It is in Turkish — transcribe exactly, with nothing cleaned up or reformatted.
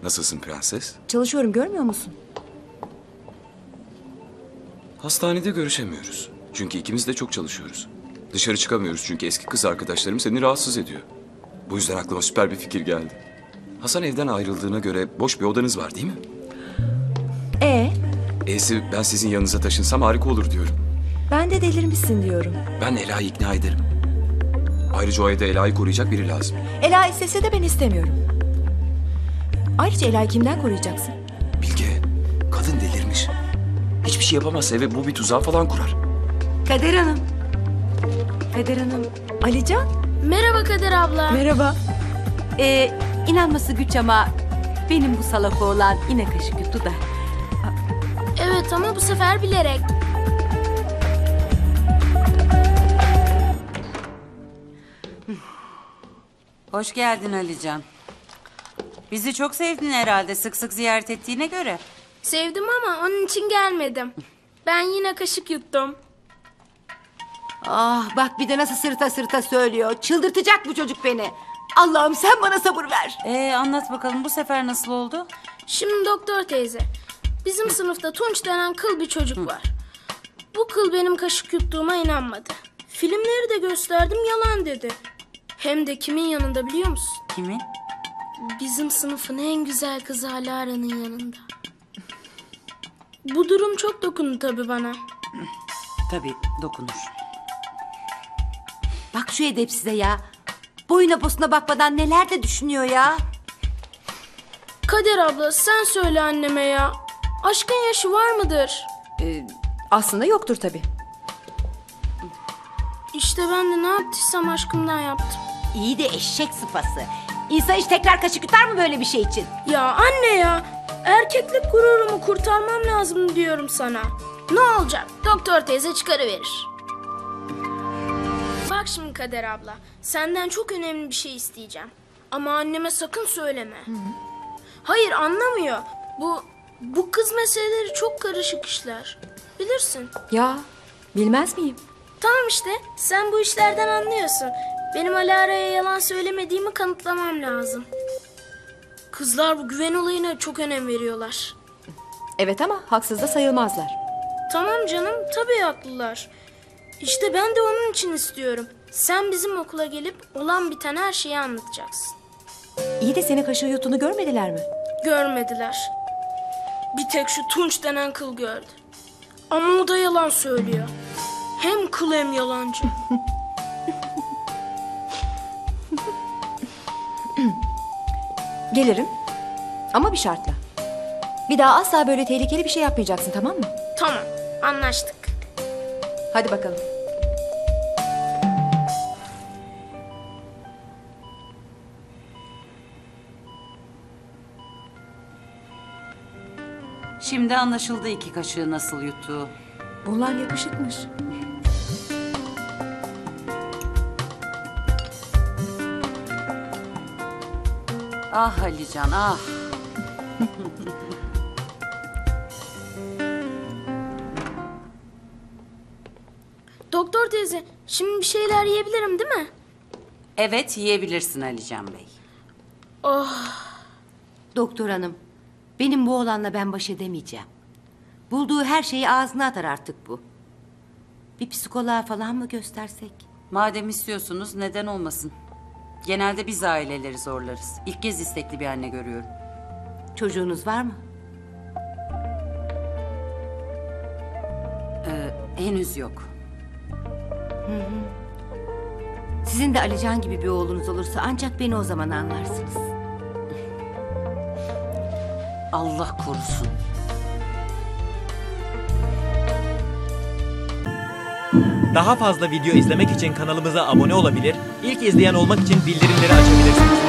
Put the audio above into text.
Nasılsın prenses? Çalışıyorum, görmüyor musun? Hastanede görüşemiyoruz. Çünkü ikimiz de çok çalışıyoruz. Dışarı çıkamıyoruz çünkü eski kız arkadaşlarım seni rahatsız ediyor. Bu yüzden aklıma süper bir fikir geldi. Hasan evden ayrıldığına göre boş bir odanız var değil mi? Ee, E'si ben sizin yanınıza taşınsam harika olur diyorum. ben de delirmişsin diyorum. Ben Ela'yı ikna ederim. Ayrıca o evde Ela'yı koruyacak biri lazım. Ela istese de ben istemiyorum. Ayrıca Ela'yı kimden koruyacaksın? Bilge, kadın delirmiş. Hiçbir şey yapamazsa ve bu bir tuzağı falan kurar. Kader Hanım. Kader Hanım. Alican. Merhaba Kader abla. Merhaba. Ee, inanması güç ama benim bu salak oğlan yine kaşık yuttu da. Evet ama bu sefer bilerek. Hoş geldin Alican. Bizi çok sevdin herhalde sık sık ziyaret ettiğine göre. Sevdim ama onun için gelmedim. Ben yine kaşık yuttum. Ah bak bir de nasıl sırta sırta söylüyor. Çıldırtacak bu çocuk beni. Allah'ım sen bana sabır ver. Ee, anlat bakalım bu sefer nasıl oldu? Şimdi doktor teyze, bizim sınıfta Tunç denen kıl bir çocuk var. Bu kıl benim kaşık yuttuğuma inanmadı. Filmleri de gösterdim, yalan dedi. Hem de kimin yanında biliyor musun? Kimin? Bizim sınıfın en güzel kızı Alara'nın yanında. Bu durum çok dokundu tabii bana. Tabii dokunur. Bak şu edepsize ya. Boyuna posuna bakmadan neler de düşünüyor ya. Kader abla sen söyle anneme ya. Aşkın yaşı var mıdır? Ee, aslında yoktur tabii. İşte ben de ne yaptıysam aşkımdan yaptım. İyi de eşek sıpası. İnsan hiç tekrar kaşık yutar mı böyle bir şey için? Ya anne ya. Erkeklik gururumu kurtarmam lazım diyorum sana. Ne olacak? Doktor teyze çıkarıverir. Bak şimdi Kader abla. Senden çok önemli bir şey isteyeceğim. Ama anneme sakın söyleme. Hı hı. Hayır anlamıyor. Bu bu kız meseleleri çok karışık işler. Bilirsin. Ya, bilmez miyim? Tamam işte. Sen bu işlerden anlıyorsun. Benim Alara'ya yalan söylemediğimi kanıtlamam lazım. Kızlar bu güven olayına çok önem veriyorlar. Evet ama haksız da sayılmazlar. Tamam canım, tabii haklılar. İşte ben de onun için istiyorum. Sen bizim okula gelip olan biten her şeyi anlatacaksın. İyi de senin kaşığı yuttuğunu görmediler mi? Görmediler. Bir tek şu Tunç denen kıl gördü. Ama o da yalan söylüyor. Hem kıl hem yalancı. Gelirim. Ama bir şartla. Bir daha asla böyle tehlikeli bir şey yapmayacaksın, tamam mı? Tamam, anlaştık. Hadi bakalım. Şimdi anlaşıldı iki kaşığı nasıl yuttuğu. Bunlar yakışıkmış. Ah Alican ah. Doktor teyze, şimdi bir şeyler yiyebilirim değil mi? Evet yiyebilirsin Alican Bey. Oh, Doktor hanım, benim bu oğlanla ben baş edemeyeceğim. Bulduğu her şeyi ağzına atar artık bu. Bir psikoloğa falan mı göstersek? Madem istiyorsunuz neden olmasın? Genelde biz aileleri zorlarız. İlk kez istekli bir anne görüyorum. Çocuğunuz var mı? Ee, henüz yok. Sizin de Alican gibi bir oğlunuz olursa ancak beni o zaman anlarsınız. Allah korusun. Daha fazla video izlemek için kanalımıza abone olabilir, ilk izleyen olmak için bildirimleri açabilirsiniz.